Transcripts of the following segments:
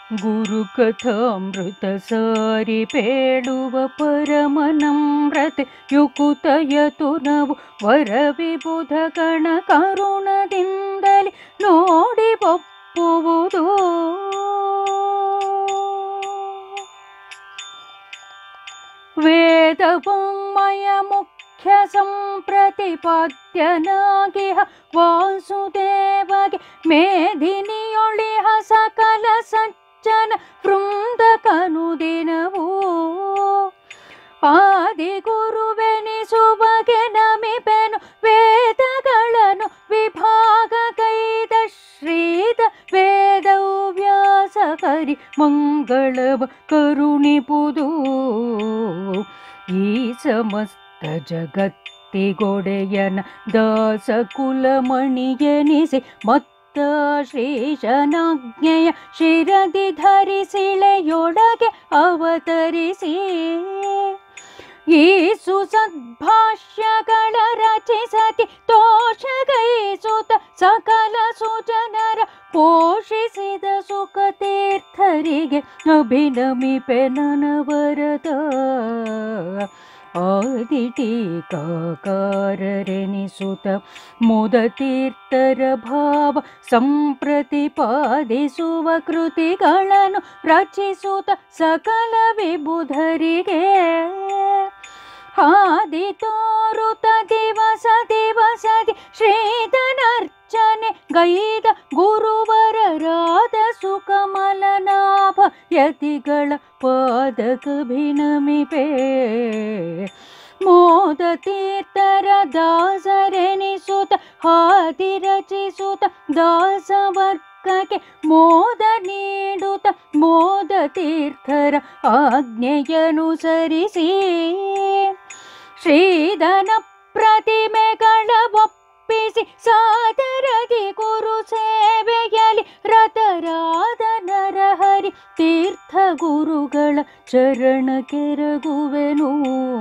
ಗುರುಕಥಾಮೃತ ಸಾರಿ ಪೇಳುವ ಪರಮನಮ್ರತೆ ಯುಕುತಯತು ನಾವು ವರವಿಬುಧ ಗಣ ಕರುಣದಿಂದಲೇ ನೋಡಿ ಒಪ್ಪುವುದು. ವೇದವಾಂಗ್ಮಯ ಮುಖ್ಯ ಸಂಪ್ರತಿಪಾದ್ಯನಾಗಿಹ ವಾಸುದೇವಗೆ ಮೇದಿನಿಯೊಳಿಹ ಸಕಲ ಸಜ್ಜನ ವೃಂದಕನುದಿನವೂ ಆದಿಗುರುವೆನಿಸುವಗೆ ನಮಿಪೆನು ವೇದಗಳನ್ನು ವಿಭಾಗ ಕೈದ ಶ್ರೀದ ವೇದವ್ಯಾಸ ಕರಿ ಮಂಗಳವ ಕರುಣಿಪುದು. ಈ ಸಮಸ್ತ ಜಗತ್ತಿಗೊಡೆಯನ ದಾಸ ಕುಲಮಣಿಯನಿಸಿ ಮತ್ತ ಶ್ರೀಶನಾಜ್ಞೆಯ ಶಿರದಿ ಧರಿಸಿಳೆಯೊಳಗೆ ಅವತರಿಸಿ ಈ ಸುಸದ್ಭಾಷ್ಯಗಳ ರಚಿಸತಿ ತೋಷಗೈಸುತ್ತ ಸಕಲ ಸುಜನರ ಪೋಷಿಸಿದ ಸುಖತೀರ್ಥರಿಗೆ ಅಭಿನಮಿಪೆ ನನವರದ. ಆದಿಟೀಕಾಕಾರರೆನಿಸುತ್ತ ಮುದತೀರ್ಥರ ಭಾವ ಸಂಪ್ರತಿಪಾದಿಸುವ ಕೃತಿಗಳನ್ನು ರಚಿಸುತ್ತ ಸಕಲ ವಿಬುಧರಿಗೆ ಆದಿ ತೋರುತ ದಿವಸ ದಿವಸದಿ ಶ್ರೀಧನರ್ಚನೆ ಗೈದ ಗುರುವರರಾದ ಸುಕಮಲನಾಭ ಯತಿಗಳ ಪಾದಕಭಿನಮಿಪೆ. ಮೋದ ತೀರ್ಥರ ದಾಸರೆನಿಸುತ್ತ ಹಾದಿ ರಚಿಸುತ್ತ ದಾಸವರ್ಗಕ್ಕೆ ಮೋದ ನೀಡುತ್ತ ಮೋದ ತೀರ್ಥರ ಆಜ್ಞೆಯನುಸರಿಸಿ ಶ್ರೀಧನ ಪ್ರತಿಮೆಗಳ ಒಪ್ಪಿಸಿ ಸಾದರದಿ ಗುರು ಸೇವೆಯಲ್ಲಿ ರತರಾದ ನರಹರಿ ತೀರ್ಥ ಗುರುಗಳ ಚರಣ ಕೆರಗುವೆನು.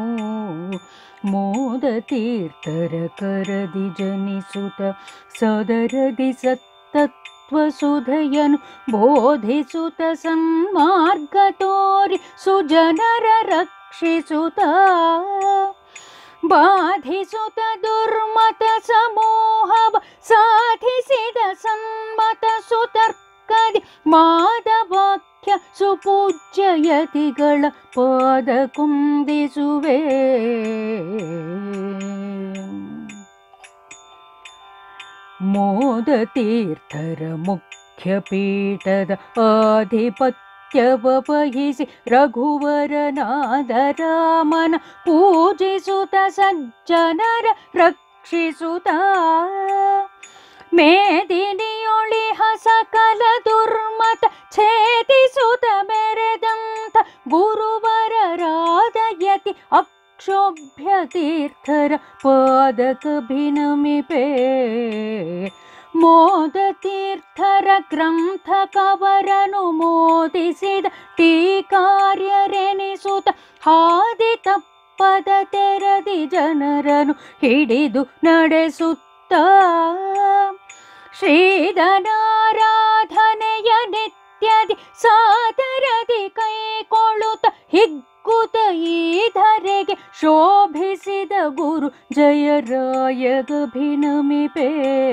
ಮೋದ ತೀರ್ಥರ ಕರದಿ ಜನಿಸುತ್ತ ಸದರದಿ ಸತ್ತತ್ವಸುಧೆಯನು ಬೋಧಿಸುತ್ತ ಸನ್ಮಾರ್ಗ ತೋರಿ ಸುಜನರ ರಕ್ಷಿಸುತ್ತ ಬಾಧಿಸುತ್ತ ದುರ್ಮತ ಸಮೂಹವ ಸಾಧಿಸಿದ ಸನ್ಮತ ಸುತರ್ಕದಿ ಮಾದವಾಕ್ಯ ಸುಪೂಜ್ಯ ಯತಿಗಳ ಪಾದ ಕುಂದಿಸುವೆ. ಮೋದ ತೀರ್ಥರ ಮುಖ್ಯ ಪೀಠದ ಆಧಿಪತ್ಯವ ವಹಿಸಿ ರಘುವರನಾದ ರಾಮನ ಪೂಜಿಸುತ್ತ ಸಜ್ಜನರ ರಕ್ಷಿಸುತ್ತ ಮೇದಿನಿಯೊಳಿಹ ಸಕಲ ದುರ್ಮತ ಛೇದಿಸುತ್ತ ಮೆರೆದಂಥ ಗುರುವರರಾದ ಯತಿ ಅಕ್ಷೋಭ್ಯ ತೀರ್ಥರ ಪಾದಕಭಿನಮಿಪೆ. ಮೋದ ತೀರ್ಥರ ಗ್ರಂಥ ಕವರನು ಮೋದಿಸಿದ ಟೀಕಾರ್ಯರೆನಿಸುತ್ತ ಹಾದಿ ತಪ್ಪದ ತೆರದಿ ಜನರನು ಹಿಡಿದು ನಡೆಸುತ್ತ ಶ್ರೀಧನಾರಾಧನೆಯ ನಿತ್ಯದಿ ಸಾದರದಿ ಕೈಕೊಳ್ಳುತ್ತ ಹಿಗ್ಗುತ್ತ ಈ ಧರೆಗೆ ಶೋಭಿಸಿದ ಗುರು ಜಯರಾಯಗಭಿನಮಿಪೆ.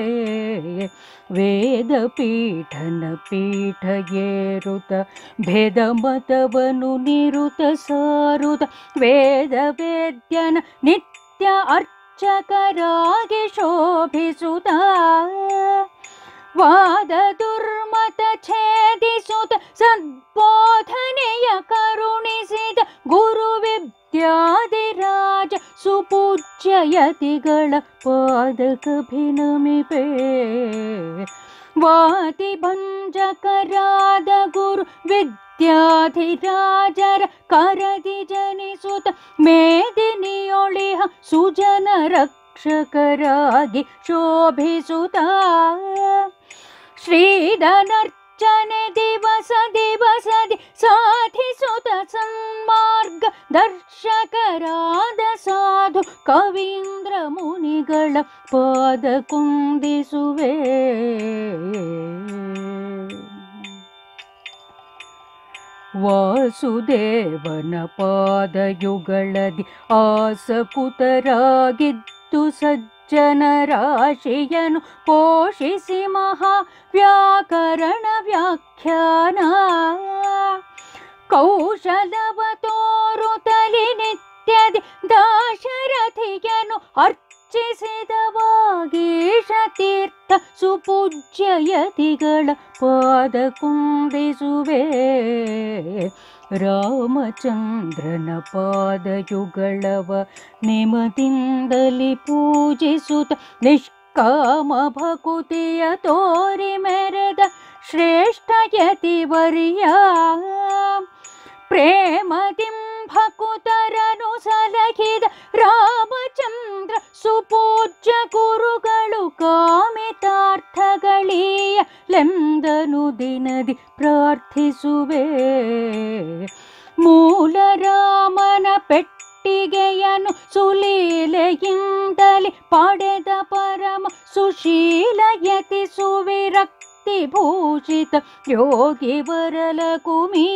ವೇದ ಪೀಠನ ಪೀಠ ಏರುತ ಭೇದ ಮತವನು ನಿರುತ ಸಾರುತ ವೇದ ವೇದ್ಯನ ನಿತ್ಯ ಅರ್ಚಕರಾಗಿ ಶೋಭಿಸುತ್ತ ವಾದ ದುರ್ಮತ ಛೇದಿಸುತ್ತ ಸದ್ಬೋಧನೆಯ ಕರುಣಿಸಿದ ಗುರು ವಿದ್ಯಾದಿರಾಜ ಸುಪೂಜ್ಯ ಯತಿಗಳ ಪಾದಕಭಿನಮಿಪೆ. ವಾದಿ ಭಂಜಕರಾದ ಗುರು ವಿದ್ಯಾಧಿರಾಜರ ಕರದಿ ಜನಿಸುತ್ತ ಮೇದಿನಿಯೊಳಿಹ ಸುಜನ ರಕ್ಷಕರಾಗಿ ಶೋಭಿಸುತ್ತ ಶ್ರೀಧನರ್ಚನೆ ದಿವಸ ದಿವಸದಿ ಸಾಧಿಸುತ್ತ ಸನ್ಮಾರ್ಗ ದರ್ಶಕರಾದ ಸಾಧು ಕವೀಂದ್ರ ಮುನಿಗಳ ಪಾದ ಕುಂದಿಸುವೆ. ವಾಸುದೇವನ ಪಾದಯುಗಳದಿ ಆಸಕುತರಾಗಿದ್ದು ಸಜ್ಜನ ರಾಶಿಯನು ಪೋಷಿಸಿ ಮಹಾ ವ್ಯಾಕರಣ ವ್ಯಾಖ್ಯಾನ ಕೌಶಲವ ತೋರುತ್ತಲಿ ನಿತ್ಯದಿ ದಾಶರಥಿಯನು ಅರ್ಚಿಸಿದವಾಗೀಶ ತೀರ್ಥ ಸುಪೂಜ್ಯಯತಿಗಳ ಪಾದ ಕುಂದಿಸುವೆ ರಾಮಚಂದ್ರನ ಪಾದಯುಗಳವ ನೆಮದಿಂದಲಿ ಪೂಜಿಸುತ್ತ ನಿಷ್ಕಾಮ ಭಕುತಿಯ ತೋರಿ ಮೆರೆದ ಶ್ರೇಷ್ಠ ಯತಿವರ್ಯ ಪ್ರೇಮದಿಂ ಭಕುತರನು ಸಲಹಿದ ರಾಮಚಂದ್ರ ಸುಪೂಜ್ಯ ಗುರುಗಳು ಕಾಮಿತಾರ್ಥಗಳೀಯಲೆಂದನು ದಿನದಿ ಪ್ರಾರ್ಥಿಸುವೆ ಮೂಲ ರಾಮನ ಪೆಟ್ಟಿಗೆಯನು ಸುಲೀಲೆಯಿಂದಲಿ ಪಡೆದ ಪರಮ ಸುಶೀಲಯತಿ ಸುವಿರಕ್ತಿ ಭೂಷಿತ ಯೋಗಿ ವರಲ ಕುಮೀ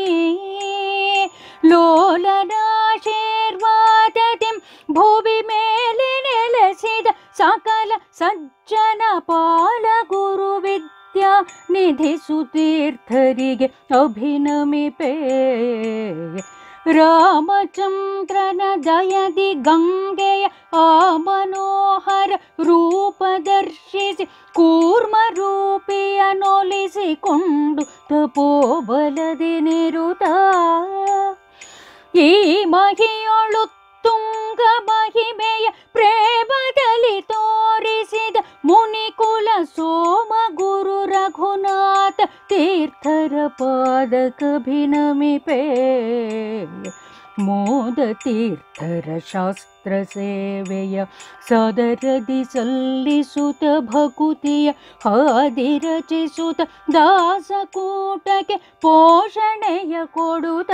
ಲೋಲನಾಶೀರ್ವಾದದಿಂ ಭುವಿ ಮೇಲೆ ನೆಲೆಸಿದ ಸಕಲ ಸಜ್ಜನ ಪಾಲ ಗುರು ವಿದ್ಯಾ ನಿಧಿ ಸುತೀರ್ಥರಿಗೆ ಅಭಿನಮಿಪೇ ರಾಮಚಂದ್ರನ ದಯದಿ ಗಂಗೆಯ ಆ ಮನೋಹರ ರೂಪ ದರ್ಶಿಸಿ ಕೂರ್ಮ ರೂಪಿಯನೊಲಿಸಿಕೊಂಡು ತಪೋಬಲದಿ ನಿರುತ ಈ ಮಹಿಯೊಳು ತುಂಗ ಮಹಿಮೆಯ ಪ್ರೇಮದಲ್ಲಿ ತೋರಿಸಿದ ಮುನಿಕುಲ ಸೋಮ ಗುರು ರಘುನಾಥ ತೀರ್ಥರ ಪಾದಕಭಿನಮಿಪೇ ಮೋದ ತೀರ್ಥರ ಶಾಸ್ತ್ರ ಸೇವೆಯ ಸದರದಿ ಸಲ್ಲಿಸುತ್ತ ಭಕುತಿಯ ಹಾದಿ ರಚಿಸುತ್ತ ದಾಸಕೂಟಕ್ಕೆ ಪೋಷಣೆಯ ಕೊಡುತ್ತ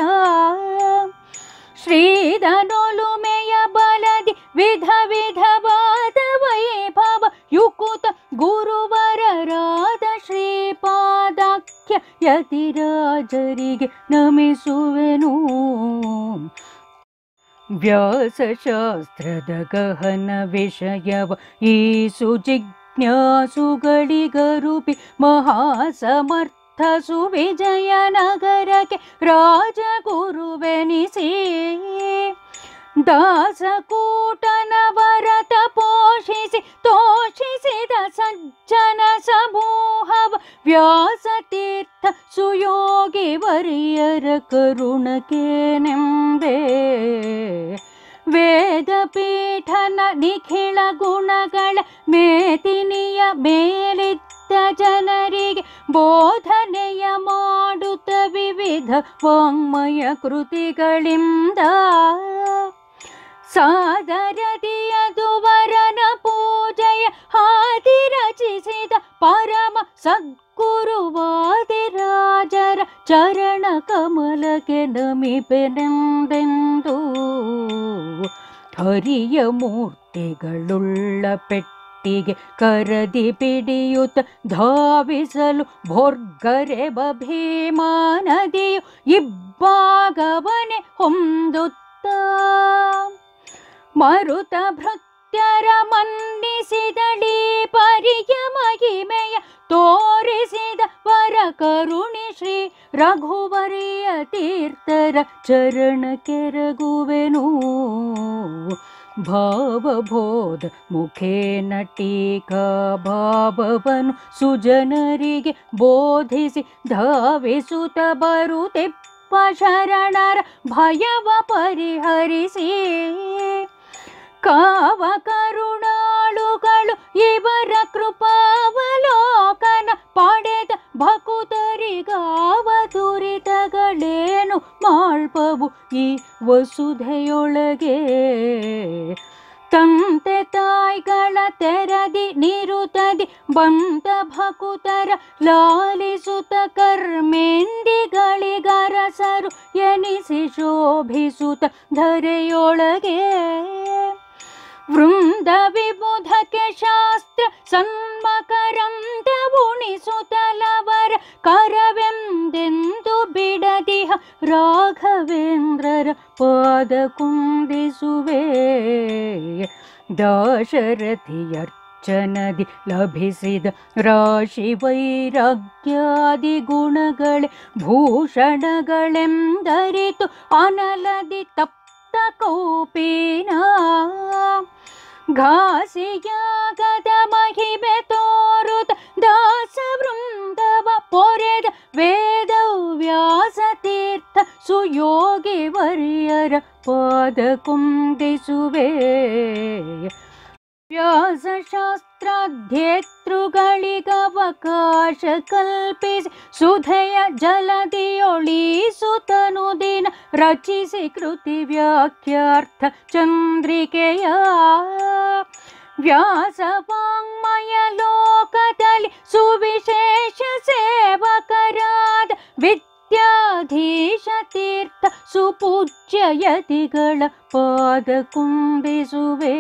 ಶ್ರೀಧನೊಲುಮೆಯ ಬಲದಿ ವಿಧ ವಿಧವಾದ ವೈಭವ ಯುಕುತ ಗುರುವರರಾದ ಶ್ರೀಪಾದಾಖ್ಯ ಯತಿರಾಜರಿಗೆ ನಮಿಸುವೆನು ವ್ಯಾಸಶಾಸ್ತ್ರದ ಗಹನ ವಿಷಯವ ಈ ಸುಜಿಜ್ಞಾಸುಗಳಿಗರುಪಿ ಮಹಾಸಮರ್ಥ ಸುವಿಜಯ ನಗರಕ್ಕೆ ರಾಜಗುರುವೆನಿಸಿ ದಾಸಕೂಟನ ವರತ ಪೋಷಿಸಿ ತೋಷಿಸಿದ ಸಜ್ಜನ ಸಮೂಹವ ವ್ಯಾಸತೀರ್ಥ ಸುಯೋಗಿ ವರಿಯರ ಕರುಣಕ್ಕೆ ನೆಂಬೆ ವೇದಪೀಠನ ನಿಖಿಳ ಗುಣಗಳ ಮೇದಿನಿಯ ಮೇಲಿದ್ದ ಜನರಿಗೆ ಬೋಧನೆಯ ಮಾಡುತ್ತ ವಿವಿಧ ವಾಂಗ್ಮಯ ಕೃತಿಗಳಿಂದ ಸಾದರದಿಯದು ವರನ ಪೂಜೆಯ ಹಾದಿ ರಚಿಸಿದ ಪರಮ ಸದ್ಗುರುವಾದಿರಾಜರ ಚರಣ ಕಮಲಕ್ಕೆ ನಮಿಪೆನೆಂದೆಂದು ಹರಿಯ ಮೂರ್ತಿಗಳುಳ್ಳ ಪೆಟ್ಟಿಗೆ ಕರದಿ ಪಿಡಿಯುತ್ತ ಧಾವಿಸಲು ಭೋರ್ಗರೆಬ ಭೀಮಾ ನದಿಯು ಇಬ್ಬಾಗವನೆ ಹೊಂದುತ್ತ ಮರುತ ಭೃತ್ಯರ ಮನ್ನಿಸಿದಳೀ ಪರಿಯ ಮಹಿಮೆಯ ತೋರಿಸಿದ ವರ ಕರುಣಿ ಶ್ರೀ ರಘುವರಿಯ ತೀರ್ಥರ ಚರಣ ಕೆರಗುವೆನು ಭಾವಬೋಧ ಮುಖೇನ ಟೀಕಾ ಭಾವವನು ಸುಜನರಿಗೆ ಬೋಧಿಸಿ ಧಾವಿಸುತ್ತ ಬರುತ್ತಿಪ್ಪ ಶರಣರ ಭಯವ ಪರಿಹರಿಸಿ ಕಾವ ಕರುಣಾಳುಗಳು ಇವರ ಕೃಪಾವಲೋಕನ ಪಡೆದ ಭಕುತರಿಗಾವ ದುರಿತಗಳೇನು ಮಾಳ್ಪವು ಈ ವಸುಧೆಯೊಳಗೆ ತಂತೆ ತಾಯ್ಗಳ ತೆರದಿ ನಿರುತದಿ ಬಂದ ಭಕುತರ ಲಾಲಿಸುತ್ತ ಕರ್ಮೇಂದಿಗಳಿಗರಸರು ಎನಿಸಿ ಶೋಭಿಸುತ್ತ ಧರೆಯೊಳಗೆ ವೃಂದ ವಿಬುಧಕ್ಕೆ ಶಾಸ್ತ್ರ ಸನ್ಮಕರಂದ ಉಣಿಸುತ್ತಲವರ ಕರವೆಂದೆಂದು ಬಿಡದಿಹ ರಾಘವೇಂದ್ರರ ಪಾದ ಕುಂದಿಸುವೆ. ದಾಶರಥಿಯರ್ಚನದಿ ಲಭಿಸಿದ ರಾಶಿ ವೈರಾಗ್ಯಾದಿ ಗುಣಗಳೇ ಭೂಷಣಗಳೆಂದರಿತು ಅನಲದಿ ತಪ್ತ ಕೌಪೀನ. ಘಾಸಿಯಾಗದ ಮಹಿಮೆ ತೋರುತ ದಾಸ ವೃಂದವ ಪೊರೆದ ವೇದವ್ಯಾಸ ತೀರ್ಥ ಸುಯೋಗಿ ವರ್ಯರ ಪಾದ ಕುಂದಿಸುವೆ. ವ್ಯಾಸಶಾಸ್ತ್ರಾಧ್ಯೇತೃಗಳಿಗವಕಾಶ ಕಲ್ಪಿಸಿ ಸುಧೆಯ ಜಲದಿಯೊಳಿಸುತ್ತನು ದಿನ ರಚಿಸಿ ಕೃತಿ ವ್ಯಾಖ್ಯಾರ್ಥ ಚಂದ್ರಿಕೆಯ. ವ್ಯಾಸವಾಂಗ್ಮಯ ಲೋಕದಲ್ಲಿ ಸುವಿಶೇಷ ಸೇವಕರಾದ ವಿದ್ಯಾಧೀಶ ತೀರ್ಥ ಸುಪೂಜ್ಯ ಯತಿಗಳ ಪಾದ ಕುಂದಿಸುವೆ.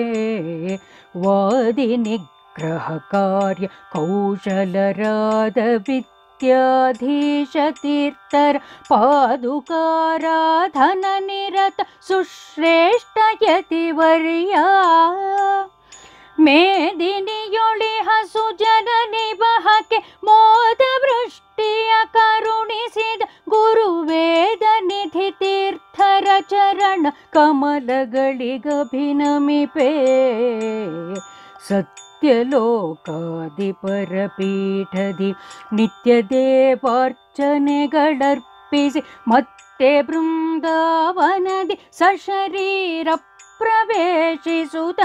ವಾದಿ ನಿಗ್ರಹ ಕಾರ್ಯ ಕೌಶಲರಾದ ವಿದ್ಯಾಧೀಶ ತೀರ್ಥರ ಪಾದುಕಾರಾಧನ ನಿರತ ಸುಶ್ರೇಷ್ಠ ಯತಿವರ್ಯ. ಮೇದಿನಿಯೊಳಿಹ ಸುಜನ ನಿವಹಕ್ಕೆ ಮೋದ ವೃಷ್ಟಿಯ ಕರುಣಿಸಿದ ಗುರುವೇದ ನಿಧಿ ತೀರ್ಥರ ಚರಣ ಕಮಲಗಳಿಗಭಿನಮಿಪೇ. ಸತ್ಯಲೋಕಾಧಿಪರಪೀಠದಿ ನಿತ್ಯ ದೇವಾರ್ಚನೆಗಳರ್ಪಿಸಿ ಮತ್ತೆ ಬೃಂದಾವನದಿ ಸಶರೀರ ಪ್ರವೇಶಿಸುತ್ತ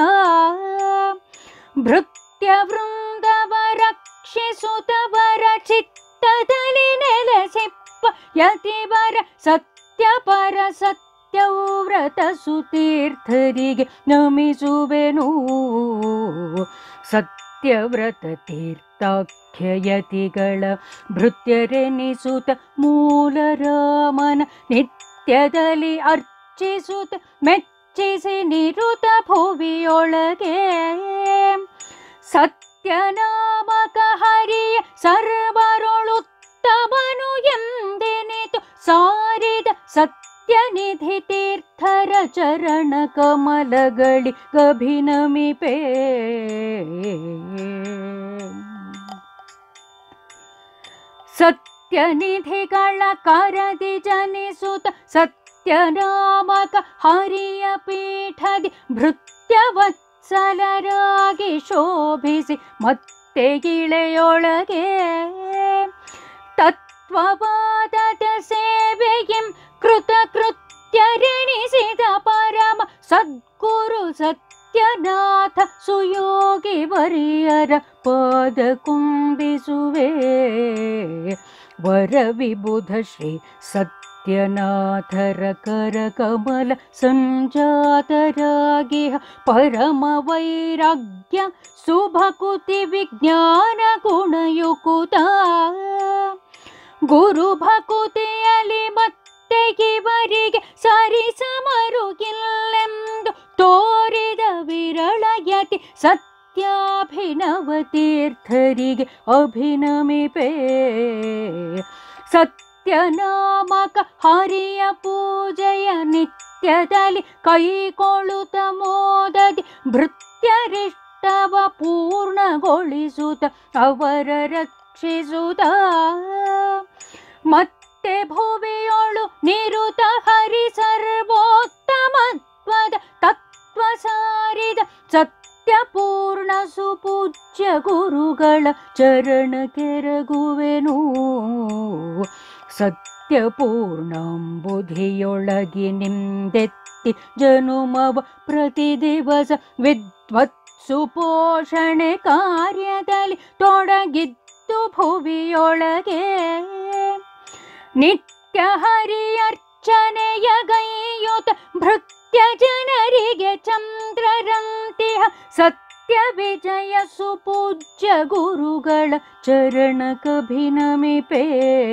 ಭೃತ್ಯ ವೃಂದವ ರಕ್ಷಿಸುತ್ತವರ ಚಿತ್ತದಲ್ಲಿ ನೆಲೆಸಿಪ್ಪ ಯತಿವರ ಸತ್ಯಪರ ಸತ್ಯವ್ರತ ಸುತೀರ್ಥರಿಗೆ ನಮಿಸುವೆನು. ಸತ್ಯವ್ರತ ತೀರ್ಥಾಖ್ಯಯತಿಗಳ ಭೃತ್ಯರೆನಿಸುತ್ತ ಮೂಲರಾಮನ ನಿತ್ಯದಲ್ಲಿ ಅರ್ಚಿಸುತ್ತ ಮೆಚ್ಚಿಸಿ ನಿರುತ ಭುವಿಯೊಳಗೆ. ಸತ್ಯನಾಮಕ ಹರಿಯ ಸರ್ವರೊಳುತ್ತಮನು ಎಂದೆನಿತು ಸಾರಿದ ಸತ್ಯನಿಧಿ ತೀರ್ಥರ ಚರಣ ಕಮಲಗಳಿಗಭಿನಮಿಪೇ. ಸತ್ಯನಿಧಿಗಳ ಕರದಿ ಜನಿಸುತ್ತ ಸತ್ಯನಾಮಕ ಹರಿಯ ಪೀಠದಿ ಭೃತ್ಯವತ್ಸಲರಾಗಿ ಶೋಭಿಸಿ ಮತ್ತೆ ಇಳೆಯೊಳಗೆ. ತತ್ವವಾದದ ಸೇವೆಯಂ ಕೃತಕೃತ್ಯರೆನಿಸಿದ ಪರಮ ಸದ್ಗುರು ಸತ್ಯನಾಥ ಸುಯೋಗಿ ವರ್ಯರ ಪಾದ ಕುಂದಿಸುವೆ. ವರವಿಬುಧ ಶ್ರೀ ಸತ್ಯನಾಥರ ಕರ ಕಮಲ ಸಂಜಾತರಾಗಿಹ ಪರಮ ವೈರಾಗ್ಯ ಸುಭಕುತಿ ವಿಜ್ಞಾನ ಗುಣಯುಕುತ. ಗುರು ಭಕುತಿಯಲ್ಲಿ ಮತ್ತೆ ಇವರಿಗೆ ಸರಿಸಮರುಗಿಲ್ಲೆಂದು ತೋರಿದ ವಿರಳಯತಿ ಸತ್ಯಾಭಿನವ ತೀರ್ಥರಿಗೆ ಅಭಿನಮಿಪೇ. ಸತ್ಯನಾಮಕ ಹರಿಯ ಪೂಜೆಯ ನಿತ್ಯದಲ್ಲಿ ಕೈಕೊಳ್ಳುತ್ತ ಮೋದದಿ ಭೃತ್ಯರಿಷ್ಟವ ಪೂರ್ಣಗೊಳಿಸುತ್ತ ಅವರ ರಕ್ಷಿಸುತ್ತ ಮತ್ತೆ ಭುವಿಯೊಳು ನಿರುತ ಹರಿ ಸರ್ವೋತ್ತಮತ್ವದ ತತ್ವ ಸಾರಿದ ಸತ್ಯಪೂರ್ಣ ಸುಪೂಜ್ಯ ಗುರುಗಳ ಚರಣ ಕೆರಗುವೆನು. ಸತ್ಯಪೂರ್ಣಾಂಬುಧಿಯೊಳಗಿ ನಿಂದೆತ್ತಿ ಜನುಮವ ಪ್ರತಿ ದಿವಸ ವಿದ್ವತ್ ಸುಪೋಷಣೆ ಕಾರ್ಯದಲ್ಲಿ ತೊಡಗಿದ್ದು ಭುವಿಯೊಳಗೆ. ನಿತ್ಯ ಹರಿಯರ್ಚನೆಯ ಗೈಯುತ ಭೃತ್ಯ ಜನರಿಗೆ ಚಂದ್ರರಂತಿಹ ಸತ್ಯ ವಿಜಯ ಸುಪೂಜ್ಯ ಗುರುಗಳ ಚರಣ ಕಭಿನಮಿಪೇ.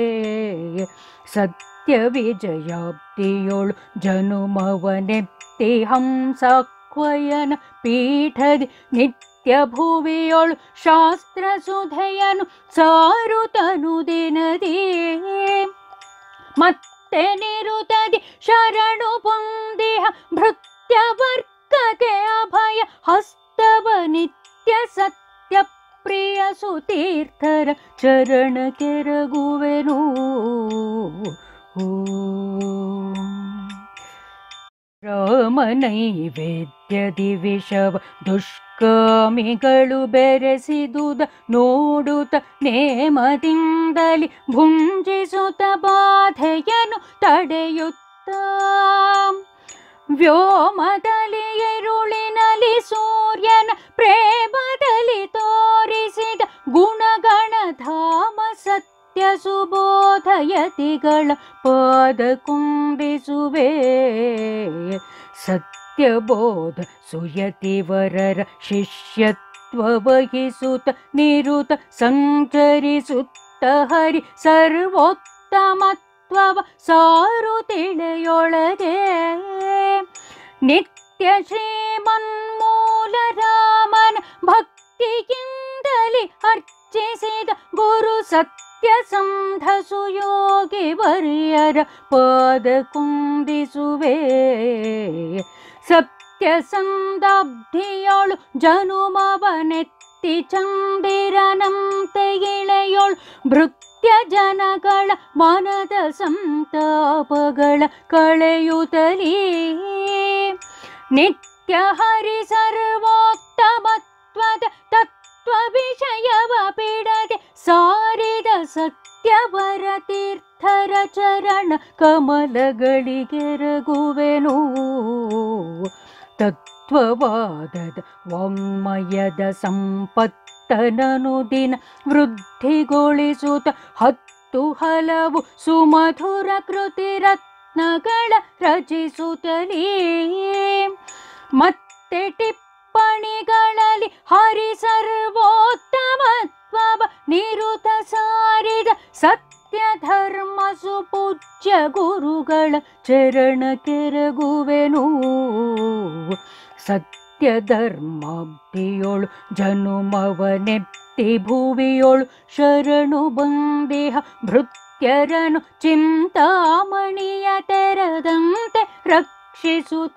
ಸತ್ಯ ವಿಜಯಾಬ್ದಿಯೊಳು ಜನುಮವನೆತ್ತಿ ಹಂಸಾಕ್ವಯನ ಪೀಠದಿ ನಿತ್ಯ ಭುವಿಯೊಳು ಶಾಸ್ತ್ರ ಸುಧೆಯನು ಸಾರುತನು ದಿನದಿ. ಮತ್ತೆ ನಿರುತದಿ ಶರಣು ಪೊಂದಿಹ ಭೃತ್ಯವರ್ಗಕ್ಕೆ ಅಭಯ ಹಸ್ತವ ನಿತ್ಯ ಸತ್ಯ ಪ್ರಿಯ ಸುತೀರ್ಥರ ಚರಣ ಕೆರಗುವೆನು. ರಾಮ ನೈವೇದ್ಯದಿ ವಿಷವ ದುಷ್ಕಾಮಿಗಳು ಬೆರೆಸಿದುದ ನೋಡುತ್ತ ನೇಮದಿಂದಲಿ ಭುಂಜಿಸುತ್ತ ಬಾಧೆಯನ್ನು ತಡೆಯುತ್ತ ವ್ಯೋಮದಲ್ಲಿ ಎರುಳಿನಲ್ಲಿ ಸೂರ್ಯನ ಪ್ರೇಮದಲ್ಲಿ ತೋರಿಸಿದ ಗುಣಗಣ ಧಾಮ ಸತ್ಯ ಸುಬೋಧಯತಿಗಳ ಪಾದ ಕುಂಬಿಸುವೆ. ಸತ್ಯಬೋಧ ಸುಯತಿವರರ ಶಿಷ್ಯತ್ವ ವಹಿಸುತ್ತ ನಿರುತ ಸಂಚರಿಸುತ್ತ ಹರಿ ಸರ್ವೋತ್ತಮತ್ವವ ಸಾರು ತಿಳಿಯೊಳಗೆ ನಿತ್ಯ ಶ್ರೀಮನ್ಮೂಲ ರಾಮನ ಭಕ್ತಿಯಿಂದಲಿ ಅರ್ಚಿಸಿದ ಗುರು ಸತ್ಯಸಂಧ ಸುಯೋಗಿ ವರ್ಯರ ಪಾದ ಕುಂದಿಸುವೆ. ಸತ್ಯಸಂಧಾಬ್ಧಿಯೋಳು ಜನುಮವನೆತ್ತಿ ಚಂದಿರನಂತೆ ಇಳೆಯೋಳು ಭೃತ್ಯ ಜನಗಳ ಮನದ ಸಂತಾಪಗಳ ಕಳೆಯುತ್ತಲೀ ನಿತ್ಯ ಹರಿ ಸರ್ವೋತ್ತಮತ್ವದ ತತ್ವ ವಿಷಯವ ಬಿಡದೆ ಸಾರಿದ ಸತ್ಯವರ ತೀರ್ಥರ ಚರಣ ಕಮಲಗಳಿಗೆರಗುವೆನು. ತತ್ವವಾದದ ವಾಂಗ್ಮಯದ ಸಂಪತ್ತನನು ದಿನ ವೃದ್ಧಿಗೊಳಿಸುತ್ತ ಹತ್ತು ಹಲವು ಸುಮಧುರ ಕೃತಿ ರತ್ನಗಳ ರಚಿಸುತ್ತಲೀ ಮತ್ತೆ ಟಿಪ್ಪಣಿಗಳಲ್ಲಿ ಹರಿ ಸರ್ವೋತ್ತಮತ್ವವ ನಿರುತ ಸಾರಿದ ಸತ್ಯ ಧರ್ಮ ಸುಪೂಜ್ಯ ಗುರುಗಳ ಚರಣ ಕೆರಗುವೆನು. ಸತ್ಯ ಧರ್ಮಾಬ್ಧಿಯೋಳು ಜನುಮವನೆತ್ತಿ ಭುವಿಯೋಳು ಶರಣು ಬಂದೇಹ ಭೃತ್ಯರನು ಚಿಂತಾಮಣಿಯ ತೆರದಂತೆ ರಕ್ಷಿಸುತ್ತ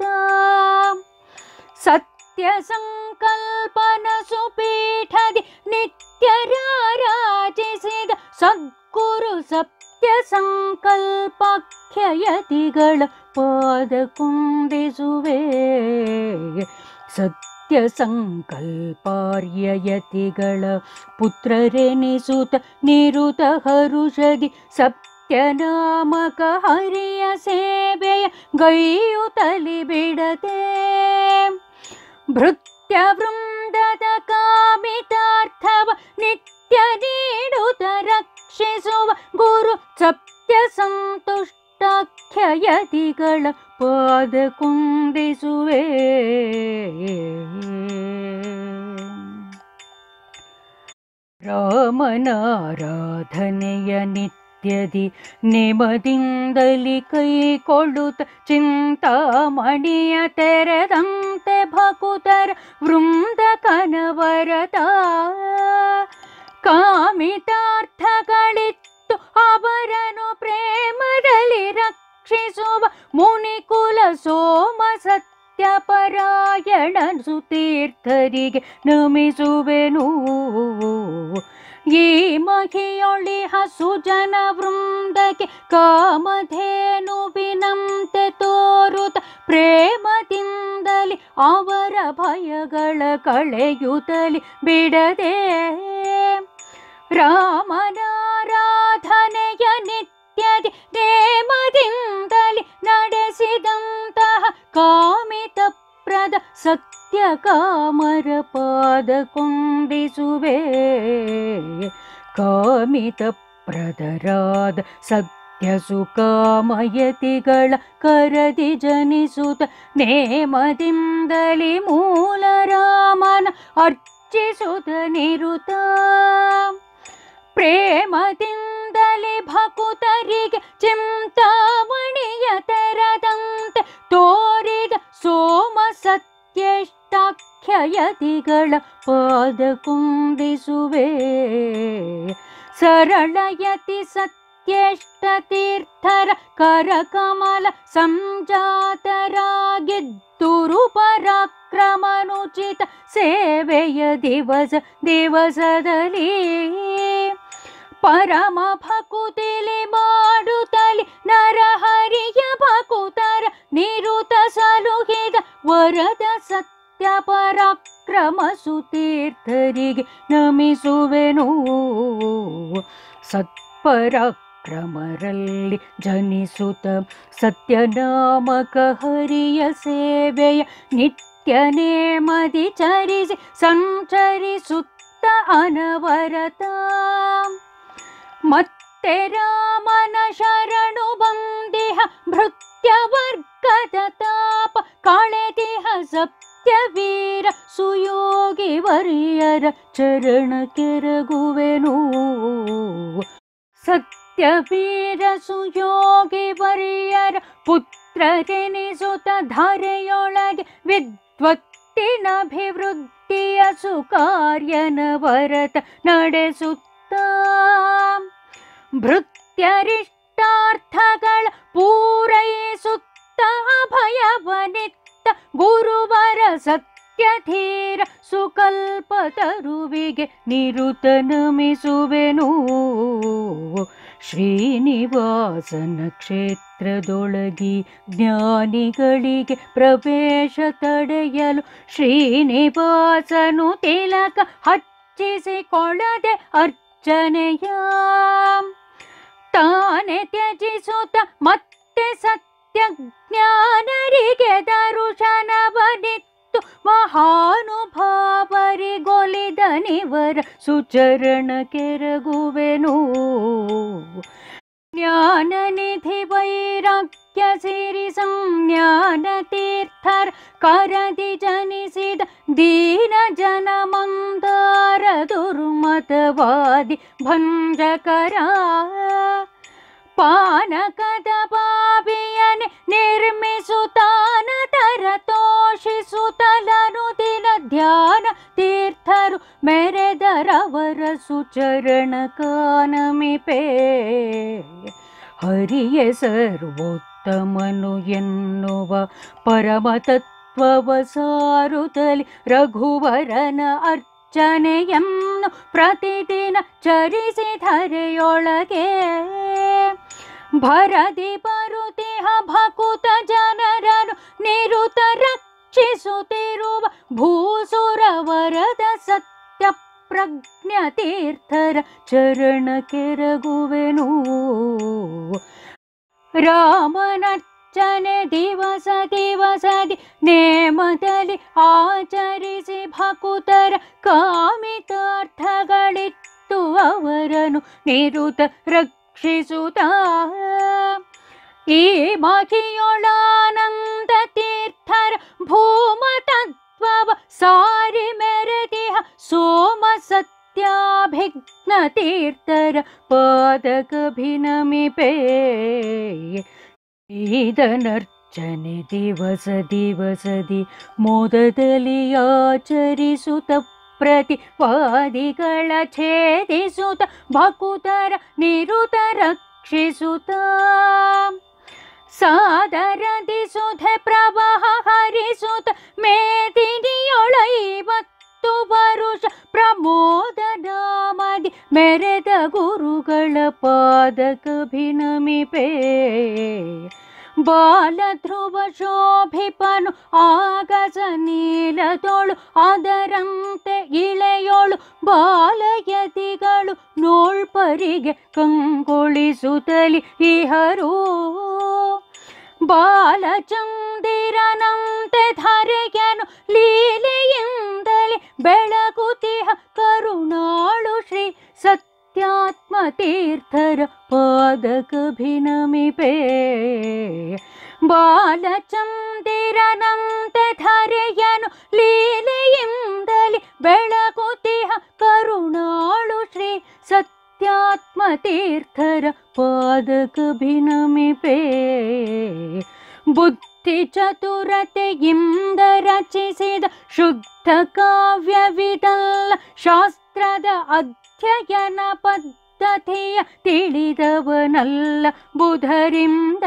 ಸತ್ಯ ಸಂಕಲ್ಪನ ಸುಪೀಠದಿ ನಿತ್ಯರಾರಾಜಿಸಿದ ಸದ್ಗುರು ಸತ್ಯ ಸಂಕಲ್ಪಾಖ್ಯಯತಿಗಳ ಪಾದ ಕುಂದಿಸುವೆ. ಸತ್ಯ ಸಂಕಲ್ಪಾರ್ಯಯತಿಗಳ ಪುತ್ರರೆನಿಸುತ್ತ ನಿರುತ ಹರುಷದಿ ಸತ್ಯನಾಮಕ ಹರಿಯ ಸೇವೆಯ ಗೈಯುತ್ತಲಿ ಬಿಡದೆ ಭೃತ್ಯ ವೃಂದದ ಕಾಮಿತಾರ್ಥವ ನಿತ್ಯ ನೀಡುತ್ತ ರಕ್ಷಿಸುವ ಗುರು ಸತ್ಯ ಸಂತುಷ್ಟಾಖ್ಯಯತಿಗಳ ಪಾದ ಕುಂದಿಸುವೆ. ರಾಮನಾರಾಧನೆಯ ನಿತ್ಯದಿ ನೆಮದಿಂದಲಿ ಕೈಕೊಳ್ಳುತ್ತ ಚಿಂತಾಮಣಿಯ ತೆರೆದಂತೆ ಭಕುತರ ವೃಂದ ಕನವರತ ಕಾಮಿತಾರ್ಥಗಳಿತ್ತು ಅವರನ್ನು ಪ್ರೇಮದಲ್ಲಿ ರಕ್ಷಿಸುವ ಮುನಿಕುಲ ಸೋಮ ಸತ್ಯಪರಾಯಣ ಸುತೀರ್ಥರಿಗೆ ನಮಿಸುವೆನು. ಈ ಮಹಿಯೊಳಿಹ ಸುಜನ ವೃಂದಕ್ಕೆ ಕಾಮಧೇನುವಿನಂತೆ ತೋರುತ್ತ ಪ್ರೇಮದಿಂದಲಿ ಅವರ ಭಯಗಳ ಕಳೆಯುತ್ತಲಿ ಬಿಡದೆ ರಾಮನಾರಾಧನೆಯ ನಿತ್ಯದಿ ನೇಮದಿಂದಲಿ ನಡೆಸಿದಂತಹ ಕಾಮಿತ ಪ್ರದ ಸತ್ಯ ಕಾಮರ ಪಾದ ಕುಂದಿಸುವೆ. ಕಾಮಿತ ಪ್ರದರಾದ ಸತ್ಯ ಸುಕಾಮಯತಿಗಳ ಕರದಿ ಜನಿಸುತ್ತ ನೇಮದಿಂದಲಿ ಮೂಲ ರಾಮನ ಅರ್ಚಿಸುತ್ತ ನಿರುತ ಪ್ರೇಮದಿಂದಲಿ ಭಕುತರಿಗೆ ಚಿಂತಾಮಣಿಯ ತೆರದಂತೆ ತೋರಿದ ಸೋಮ ಸತ್ಯಷ್ಟಾಖ್ಯಯತಿಗಳ ಪಾದ ಕುಂದಿಸುವೆ. ಸರಳಯತಿ ಸತ್ಯ ಪ್ರತ್ಯಷ್ಟತೀರ್ಥರ ಕರಕಮಲ ಸಂಜಾತರಾಗಿದ್ದುರು ಪರಾಕ್ರಮನುಚಿತ ಸೇವೆಯ ದಿವಸ ದಿವಸದಲ್ಲಿ ಪರಮ ಭಕುತಿಲಿ ಮಾಡುತ್ತಲಿ ನರಹರಿಯ ಭಕುತರ ನಿರುತ ಸಲುಹಿದ ವರದ ಸತ್ಯ ಪರಾಕ್ರಮ ಸುತೀರ್ಥರಿಗೆ ನಮಿಸುವೆನು. ಸತ್ಪರಾಕ್ರಮರಲ್ಲಿ ಜನಿಸುತ್ತ ಸತ್ಯನಾಮಕ ಹರಿಯ ಸೇವೆಯ ನಿತ್ಯ ನೇಮದಿ ಚರಿಸಿ ಸಂಚರಿಸುತ್ತ ಅನವರತ ಮತ್ತೆ ರಾಮನ ಶರಣು ಬಂದಿಹ ಭೃತ್ಯವರ್ಗದ ತಾಪ ಕಳೆದಿಹ ಸತ್ಯವೀರ ಸುಯೋಗಿ ವರಿಯರ ಚರಣ ಕೆರಗುವೆನು. ಸತ್ಯವೀರ ಸುಯೋಗಿ ವರಿಯರ ಪುತ್ರರೆನಿಸುತ್ತ ಧರೆಯೊಳಗೆ ವಿದ್ವತ್ತಿನಭಿವೃದ್ಧಿಯ ಸುಕಾರ್ಯನ ವರತ ನಡೆಸುತ್ತ ಭೃತ್ಯರಿಷ್ಟಾರ್ಥಗಳ ಪೂರೈಸುತ್ತ ಅಭಯವನಿತ್ತ ಗುರುವರ ಸತ್ಯಧೀರ ಸುಕಲ್ಪತರುವಿಗೆ ನಿರುತ ನಮಿಸುವೆನು. ಶ್ರೀನಿವಾಸನ ಕ್ಷೇತ್ರದೊಳಗಿ ಜ್ಞಾನಿಗಳಿಗೆ ಪ್ರವೇಶ ತಡೆಯಲು ಶ್ರೀನಿವಾಸನು ತಿಲಕ ಹಚ್ಚಿಸಿಕೊಳ್ಳದೆ ಅರ್ಚನೆಯ ತಾನೆ ತ್ಯಜಿಸುತ್ತ ಮತ್ತೆ ಸತ್ಯ ಜ್ಞಾನರಿಗೆ ದರುಶನವನಿತ್ತು ಮಹಾನುಭಾವರಿಗೊಲಿದನಿವರ ಸುಚರಣ ಕೆರಗುವೆನು. ಜ್ಞಾನನಿಧಿ ವೈರಾಗ್ಯ ಸಿರಿ ಸಂಜ್ಞಾನ ತೀರ್ಥರ ಕರದಿ ಜನಿಸಿದ ದೀನ ಜನ ಮಂದಾರ ದುರ್ಮತವಾದಿ ಭಂಜಕರ ಪಾನಕದ ಬಾವಿಯನೆ ನಿರ್ಮಿಸುತ್ತಾನ ತರ ತೋಷಿಸುತ್ತಲನು ದಿನ ಧ್ಯಾನ ತೀರ್ಥರು ಮೆರೆದರವರ ಸುಚರಣ ಕಾನಮಿಪೇ. ಹರಿಯೇ ಸರ್ವೋತ್ತಮನು ಎನ್ನುವ ಪರಮತತ್ವವ ಸಾರುತ್ತಲಿ ರಘುವರನ ಅರ್ಚನೆಯನ್ನು ಪ್ರತಿದಿನ ಚರಿಸಿ ಧರೆಯೊಳಗೆ ಭರದಿ ಬರುತಿಹ ಭಕುತ ಜನರನ್ನು ನಿರುತ ರಕ್ಷಿಸುತ್ತಿರುವ ಭೂಸುರ ವರದ ಸತ್ಯ ಪ್ರಜ್ಞ ತೀರ್ಥರ ಚರಣ ಕೆರಗುವೆನು. ರಾಮನರ್ಚನೆ ದಿವಸ ದಿವಸದಿ ನೇಮದಲ್ಲಿ ಆಚರಿಸಿ ಭಕುತರ ಕಾಮಿತಾರ್ಥಗಳಿತ್ತು ಅವರನ್ನು ನಿರುತ ರಕ್ಷಿಸುತ್ತ ಈ ಮಹಿಯೊಳಾನಂದ ತೀರ್ಥರ ಭೂಮ ತತ್ವವ ಸಾರಿ ಮೆರೆದಿಹ ಸೋಮ ಸತ್ಯಾಭಿಘ್ನ ತೀರ್ಥರ ಪಾದಕಭಿನಮಿಪೇ. ಇದನರ್ಚನೆ ದಿವಸ ದಿವಸದಿ ಮೋದದಲ್ಲಿ ಆಚರಿಸುತ್ತ ಪ್ರತಿವಾದಿಗಳ ಛೇದಿಸುತ್ತ ಭಕುತರ ನಿರುತ ರಕ್ಷಿಸುತ್ತ ಸಾದರದಿ ಸುಧೆ ಪ್ರವಾಹ ಹರಿಸುತ್ತ ಮೇದಿನಿಯೊಳೈವತ್ತು ವರುಷ ಪ್ರಮೋದ ನಾಮದಿ ಮೆರೆದ ಗುರುಗಳ ಪಾದಕಭಿನಮಿಪೇ. ಬಾಲಧ್ರುವ ಶೋಭಿಪನು ಆಗಸ ನೀಲದೊಳು ಅದರಂತೆ ಇಳೆಯೋಳು ಬಾಲಯತಿಗಳು ನೋಳ್ಪರಿಗೆ ಕಂಗೊಳಿಸುತ್ತಲಿ ಇಹರು ಬಾಲಚಂದಿರನಂತೆ ಧರೆಯನು ಲೀಲೆಯಿಂದಲೇ ಬೆಳಗುತಿಹ ಕರುಣಾಳು ಶ್ರೀ ಸತ್ಯಾತ್ಮ ತೀರ್ಥರ ಪಾದಕಭಿನಮಿಪೇ. ಬಾಲಚಂದಿರನಂತೆ ಧರೆಯನು ಲೀಲೆಯಿಂದಲೇ ಬೆಳಗುತಿಹ ಕರುಣಾಳು ಶ್ರೀ ಸತ್ಯಾತ್ಮ ತೀರ್ಥರ ಪಾದಕಭಿನಮಿಪೇ. ಬುದ್ಧಿ ಚತುರತೆಯಿಂದ ರಚಿಸಿದ ಶುದ್ಧ ಕಾವ್ಯವಿದಲ್ಲ ಶಾಸ್ತ್ರದ ಅಧ್ಯಯನ ಪದ್ಧತಿ ಪದ್ಧತಿಯ ತಿಳಿದವನಲ್ಲ ಬುಧರಿಂದ.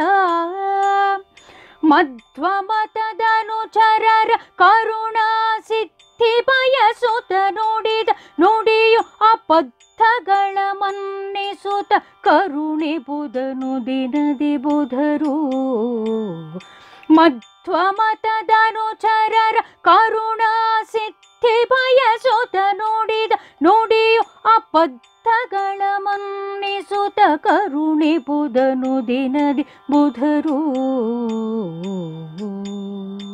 ಮಧ್ವಮತದನುಚರರ ಕರುಣಾ ಸಿದ್ಧಿ ಬಯಸುತ್ತ ನುಡಿದ ನುಡಿಯು ಅಬದ್ಧಗಳ ಮನ್ನಿಸುತ್ತ ಕರುಣೆ ಬುಧನು ದಿನದಿ ಬುಧರು. ಮಧ್ವಮತದನುಚರರ ಕರುಣಾ ಸಿದ್ಧಿ ಬಯಸುತ್ತ ನುಡಿದ ನುಡಿಯು ಅಬದ್ಧಗಳ ಮನ್ನಿಸುತ್ತ ಕರುಣೆ ಬುಧನು ದಿನದಿ ಬುಧರು.